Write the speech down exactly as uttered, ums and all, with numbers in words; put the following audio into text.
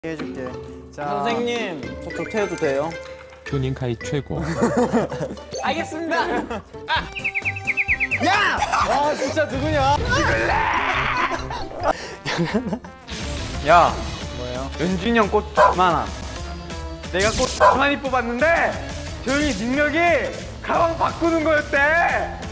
해줄게. 자, 선생님, 저 조퇴해도 돼요? 휴닝카이 최고. 알겠습니다. 야! 아 진짜 누구냐? 야, 뭐예요? 연준이 형 꽃 많아. 내가 꽃 많이 뽑았는데 저 형이 능력이 가방 바꾸는 거였대.